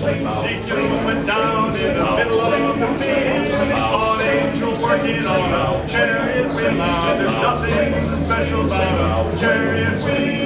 Ezekiel went down in the middle of the field. He saw an angel working on a chariot wheel. Now there's nothing so special about a chariot wheel.